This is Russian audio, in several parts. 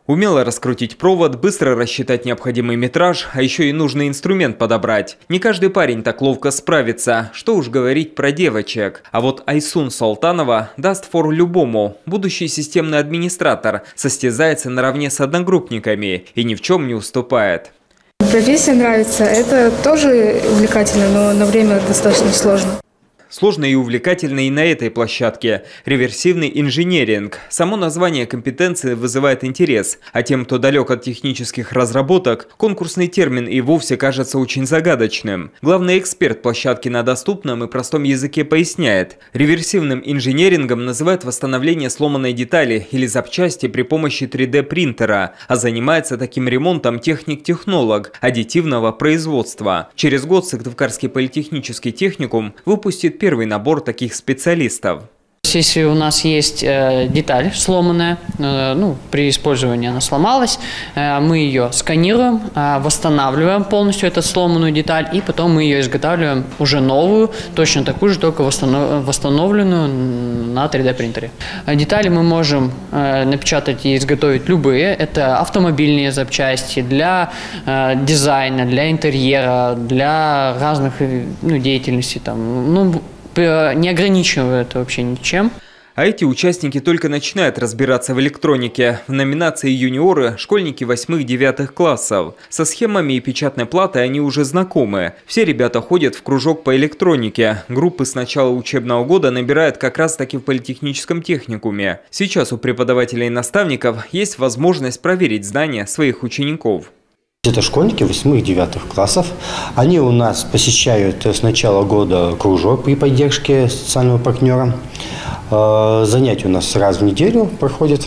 Умело раскрутить провод, быстро рассчитать необходимый метраж, а еще и нужный инструмент подобрать. Не каждый парень так ловко справится, что уж говорить про девочек. А вот Айсун Салтанова даст фору любому. Будущий системный администратор состязается наравне с одногруппниками и ни в чем не уступает. Профессия нравится, это тоже увлекательно, но на время достаточно сложно. Сложно и увлекательно и на этой площадке. Реверсивный инженеринг. Само название компетенции вызывает интерес, а тем, кто далек от технических разработок, конкурсный термин и вовсе кажется очень загадочным. Главный эксперт площадки на доступном и простом языке поясняет. Реверсивным инженерингом называют восстановление сломанной детали или запчасти при помощи 3D-принтера, а занимается таким ремонтом техник-технолог аддитивного производства. Через год Сыктывкарский политехнический техникум выпустит первый набор таких специалистов. Если у нас есть деталь сломанная, при использовании она сломалась, мы ее сканируем, восстанавливаем полностью эту сломанную деталь, и потом мы ее изготавливаем уже новую, точно такую же, только восстановленную на 3D принтере. Детали мы можем напечатать и изготовить любые. Это автомобильные запчасти для дизайна, для интерьера, для разных деятельностей. Не ограничивая это вообще ничем. А эти участники только начинают разбираться в электронике. В номинации «Юниоры» школьники 8-9 классов. Со схемами и печатной платой они уже знакомы. Все ребята ходят в кружок по электронике. Группы с начала учебного года набирают как раз-таки в политехническом техникуме. Сейчас у преподавателей и наставников есть возможность проверить знания своих учеников. Это школьники 8-9 классов. Они у нас посещают с начала года кружок при поддержке социального партнера. Занятия у нас раз в неделю проходят.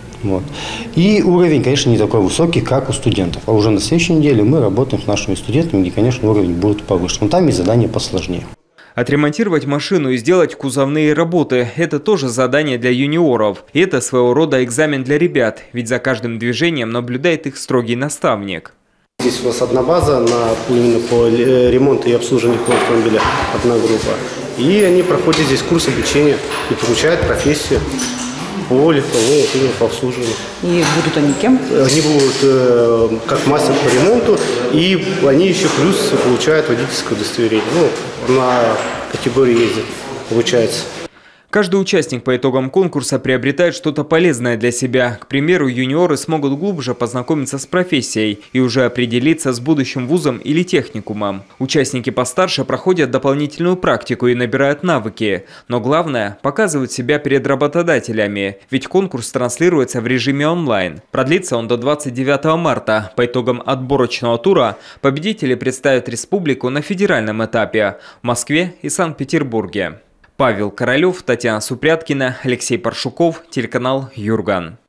И уровень, конечно, не такой высокий, как у студентов. А уже на следующей неделе мы работаем с нашими студентами, где, конечно, уровень будет повыше. Но там и задания посложнее. Отремонтировать машину и сделать кузовные работы – это тоже задание для юниоров. И это своего рода экзамен для ребят, ведь за каждым движением наблюдает их строгий наставник. Здесь у нас одна база именно по ремонту и обслуживанию автомобиля, одна группа. И они проходят здесь курс обучения и получают профессию по легковому по обслуживанию. И будут они кем? Они будут как мастер по ремонту, и они еще плюс получают водительское удостоверение. На категории ездят, получается. Каждый участник по итогам конкурса приобретает что-то полезное для себя. К примеру, юниоры смогут глубже познакомиться с профессией и уже определиться с будущим вузом или техникумом. Участники постарше проходят дополнительную практику и набирают навыки. Но главное – показывают себя перед работодателями, ведь конкурс транслируется в режиме онлайн. Продлится он до 29 марта. По итогам отборочного тура победители представят республику на федеральном этапе в Москве и Санкт-Петербурге. Павел Королев, Татьяна Супряткина, Алексей Паршуков, телеканал Юрган.